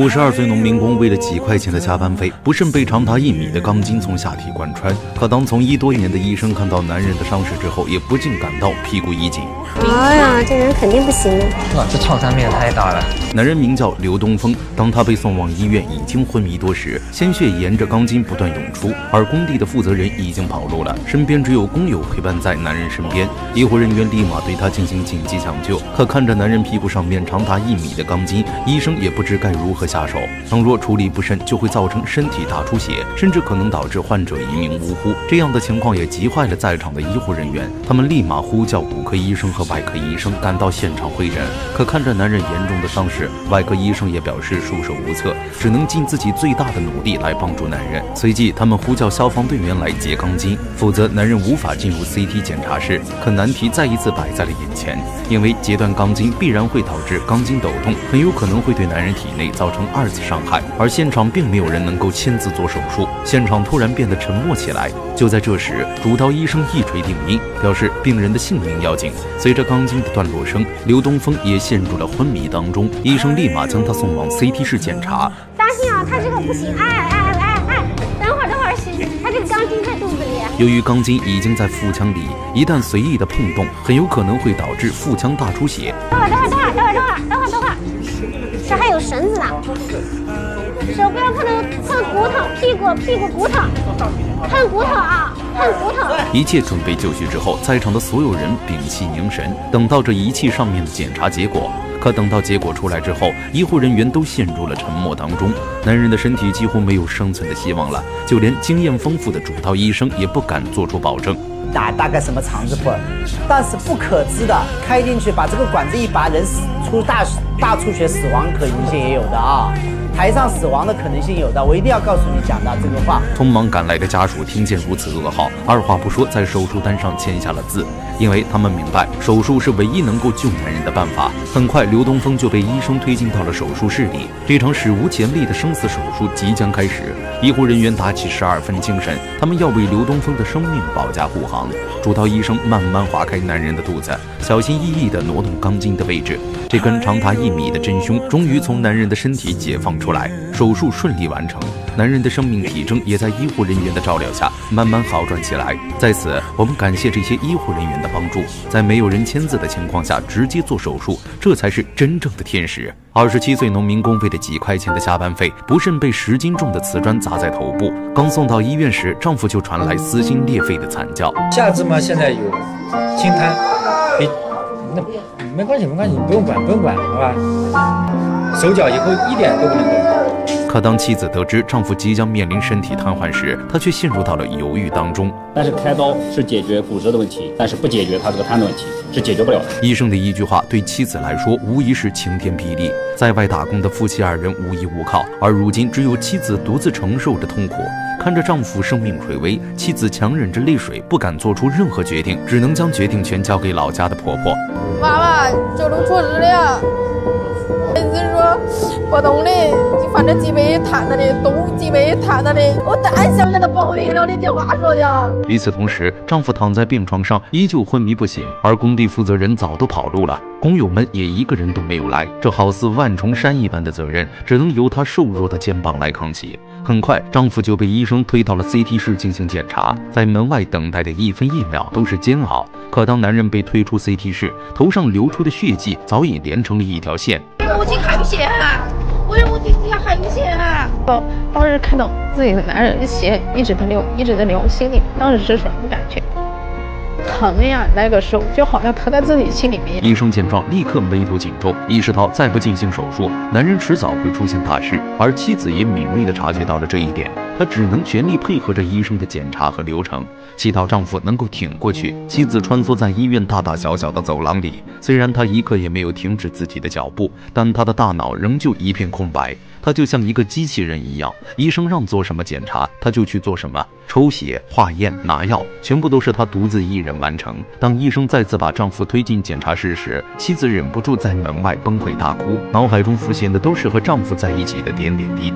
52岁农民工为了几块钱的加班费，不慎被长达1米的钢筋从下体贯穿。可当从医多年的医生看到男人的伤势之后，也不禁感到屁股一紧。 哎呀，这人肯定不行。 哇，这创伤面太大了。 男人名叫刘东峰，当他被送往医院已经昏迷多时，鲜血沿着钢筋不断涌出，而工地的负责人已经跑路了，身边只有工友陪伴在男人身边。医护人员立马对他进行紧急抢救，可看着男人屁股上面长达1米的钢筋，医生也不知该如何下手。倘若处理不慎，就会造成身体大出血，甚至可能导致患者一命呜呼。这样的情况也急坏了在场的医护人员，他们立马呼叫骨科医生和外科医生赶到现场会诊。可看着男人严重的伤势，外科医生也表示束手无策，只能尽自己最大的努力来帮助男人。随即他们呼叫消防队员来截钢筋，否则男人无法进入 CT 检查室。可难题再一次摆在了眼前，因为截断钢筋必然会导致钢筋抖动，很有可能会对男人体内造成2次伤害，而现场并没有人能够亲自做手术，现场突然变得沉默起来。就在这时，主刀医生一锤定音，表示病人的性命要紧。随着钢筋的断落声，刘东峰也陷入了昏迷当中，医生立马将他送往 CT 室检查。 当心啊，他这个不行，等会儿行，他这个钢筋在肚子里。 由于钢筋已经在腹腔里，一旦随意的碰动，很有可能会导致腹腔大出血。 等会儿，这还有绳子呢，手不要碰骨头，屁股骨头，碰骨头啊，碰骨头。 一切准备就绪之后，在场的所有人屏气凝神，等到这仪器上面的检查结果。可等到结果出来之后，医护人员都陷入了沉默当中。男人的身体几乎没有生存的希望了，就连经验丰富的主刀医生也不敢做出保证。 大概什么肠子破，但是不可知的，开进去把这个管子一拔，人出大出血死亡可能性也有的啊。台上死亡的可能性有的，我一定要告诉你讲到这个话。 匆忙赶来的家属听见如此噩耗，二话不说在手术单上签下了字，因为他们明白手术是唯一能够救男人的办法。很快，刘东峰就被医生推进到了手术室里，这场史无前例的生死手术即将开始。医护人员打起12分精神，他们要为刘东峰的生命保驾护航。主刀医生慢慢划开男人的肚子，小心翼翼地挪动钢筋的位置。这根长达1米的真凶终于从男人的身体解放出来，手术顺利完成，男人的生命体征也在医护人员的照料下慢慢好转起来。在此，我们感谢这些医护人员的帮助，在没有人签字的情况下直接做手术，这才是真正的天使。27岁农民工为了几块钱的加班费，不慎被10斤重的瓷砖砸在头部。刚送到医院时，丈夫就传来撕心裂肺的惨叫。 下肢嘛，现在有轻瘫，那没关系，不用管，好吧？手脚以后一点都不能动。 可当妻子得知丈夫即将面临身体瘫痪时，她却陷入到了犹豫当中。 但是开刀是解决骨折的问题，但是不解决他这个瘫的问题是解决不了的。 医生的一句话对妻子来说无疑是晴天霹雳。在外打工的夫妻2人无依无靠，而如今只有妻子独自承受着痛苦。看着丈夫生命垂危，妻子强忍着泪水，不敢做出任何决定，只能将决定权交给老家的婆婆。 妈妈，这都出事了。意思是说不懂的，反正几杯谈的东几杯谈的，我单想给他报名了，你这话说的。 与此同时，丈夫躺在病床上依旧昏迷不醒，而工地负责人早都跑路了，工友们也一个人都没有来。这好似万重山一般的责任，只能由她瘦弱的肩膀来扛起。很快，丈夫就被医生推到了 CT 室进行检查，在门外等待的1分1秒都是煎熬。可当男人被推出 CT 室，头上流出的血迹早已连成了一条线。 我去看血啊！我说我底下还有血啊！当时看到自己的男人的血一直在流，心里当时是什么感觉？疼呀，那个时候就好像疼在自己心里面。 医生见状，立刻眉头紧皱，意识到再不进行手术，男人迟早会出现大事。而妻子也敏锐地察觉到了这一点，她只能全力配合着医生的检查和流程，祈祷丈夫能够挺过去。妻子穿梭在医院大大小小的走廊里，虽然她一刻也没有停止自己的脚步，但她的大脑仍旧一片空白。她就像一个机器人一样，医生让做什么检查，她就去做什么，抽血、化验、拿药，全部都是她独自一人完成。当医生再次把丈夫推进检查室时，妻子忍不住在门外崩溃大哭，脑海中浮现的都是和丈夫在一起的点点滴滴。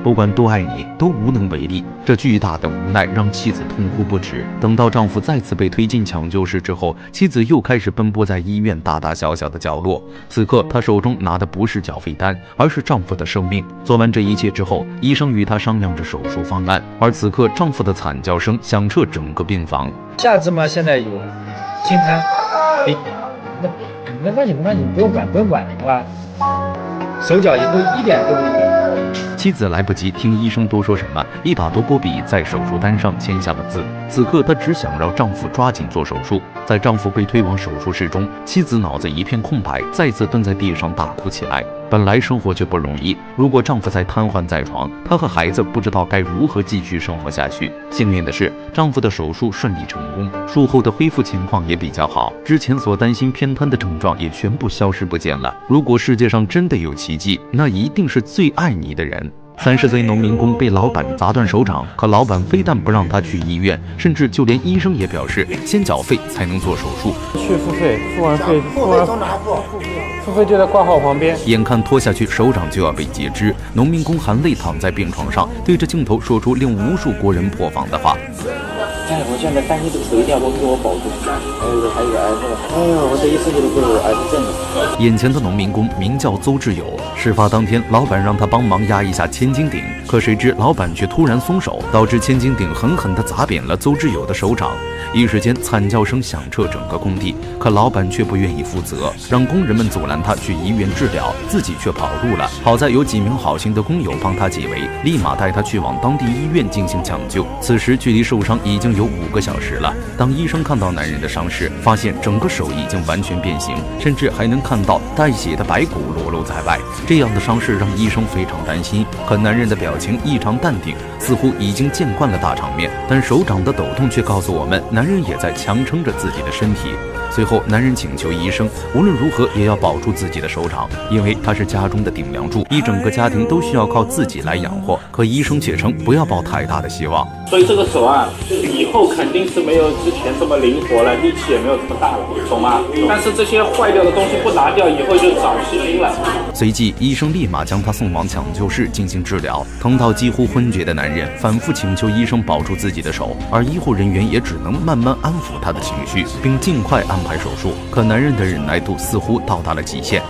不管多爱你，都无能为力。这巨大的无奈让妻子痛哭不止。等到丈夫再次被推进抢救室之后，妻子又开始奔波在医院大大小小的角落。此刻，她手中拿的不是缴费单，而是丈夫的生命。做完这一切之后，医生与她商量着手术方案，而此刻丈夫的惨叫声响彻整个病房。 下肢嘛，现在有轻瘫，那没关系，不用管，好吧？手脚以后一点都不疼。 妻子来不及听医生多说什么，一把夺过笔在手术单上签下了字。此刻她只想让丈夫抓紧做手术。在丈夫被推往手术室中，妻子脑子一片空白，再次蹲在地上大哭起来。本来生活就不容易，如果丈夫再瘫痪在床，她和孩子不知道该如何继续生活下去。幸运的是，丈夫的手术顺利成功，术后的恢复情况也比较好，之前所担心偏瘫的症状也全部消失不见了。如果世界上真的有奇迹，那一定是最爱你的人。30岁农民工被老板砸断手掌，可老板非但不让他去医院，甚至就连医生也表示先缴费才能做手术。 去付费，付完费付费就在挂号旁边。 眼看拖下去手掌就要被截肢，农民工含泪躺在病床上，对着镜头说出令无数国人破防的话。 我现在担心这个手一定要给我保住，还有个癌症，我这一次就是会有癌症的。 眼前的农民工名叫邹志友，事发当天，老板让他帮忙压一下千斤顶，可谁知老板却突然松手，导致千斤顶狠狠地砸扁了邹志友的手掌。一时间惨叫声响彻整个工地，可老板却不愿意负责，让工人们阻拦他去医院治疗，自己却跑路了。好在有几名好心的工友帮他解围，立马带他去往当地医院进行抢救。此时距离受伤已经有5个小时了。当医生看到男人的伤势，发现整个手已经完全变形，甚至还能看到带血的白骨裸露在外。这样的伤势让医生非常担心，可男人的表情异常淡定，似乎已经见惯了大场面。但手掌的抖动却告诉我们，男人也在强撑着自己的身体。随后，男人请求医生无论如何也要保住自己的手掌，因为他是家中的顶梁柱，一整个家庭都需要靠自己来养活。可医生却称不要抱太大的希望。 所以这个手啊，以后肯定是没有之前这么灵活了，力气也没有这么大了，懂吗？但是这些坏掉的东西不拿掉，以后就长细菌了。 随即，医生立马将他送往抢救室进行治疗。疼到几乎昏厥的男人反复请求医生保住自己的手，而医护人员也只能慢慢安抚他的情绪，并尽快安排手术。可男人的忍耐度似乎到达了极限。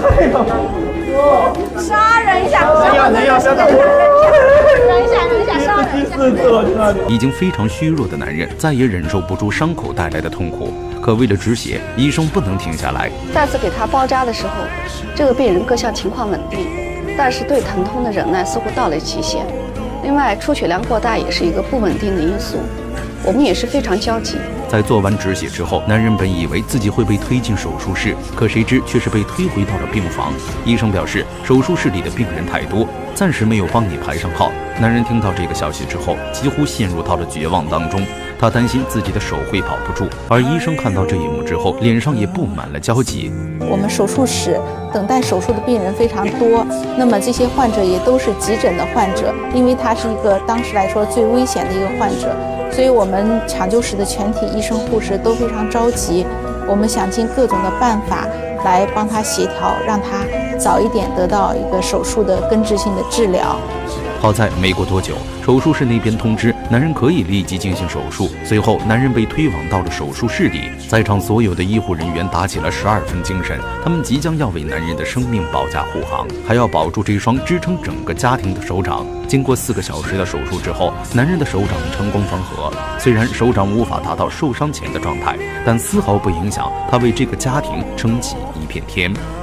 杀人一下，忍一下，杀人一下。 已经非常虚弱的男人再也忍受不住伤口带来的痛苦，可为了止血，医生不能停下来。 再次给他包扎的时候，这个病人各项情况稳定，但是对疼痛的忍耐似乎到了极限。另外，出血量过大也是一个不稳定的因素，我们也是非常焦急。 在做完止血之后，男人本以为自己会被推进手术室，可谁知却是被推回到了病房。医生表示，手术室里的病人太多，暂时没有帮你排上号。男人听到这个消息之后，几乎陷入到了绝望当中。他担心自己的手会保不住，而医生看到这一幕之后，脸上也布满了焦急。 我们手术室等待手术的病人非常多，那么这些患者也都是急诊的患者，因为他是一个当时来说最危险的一个患者，所以我们抢救室的全体医生护士都非常着急。我们想尽各种的办法来帮他协调，让他早一点得到一个手术的根治性的治疗。 好在没过多久，手术室那边通知男人可以立即进行手术。随后，男人被推往到了手术室里，在场所有的医护人员打起了12分精神，他们即将要为男人的生命保驾护航，还要保住这双支撑整个家庭的手掌。经过4个小时的手术之后，男人的手掌成功缝合。虽然手掌无法达到受伤前的状态，但丝毫不影响他为这个家庭撑起一片天。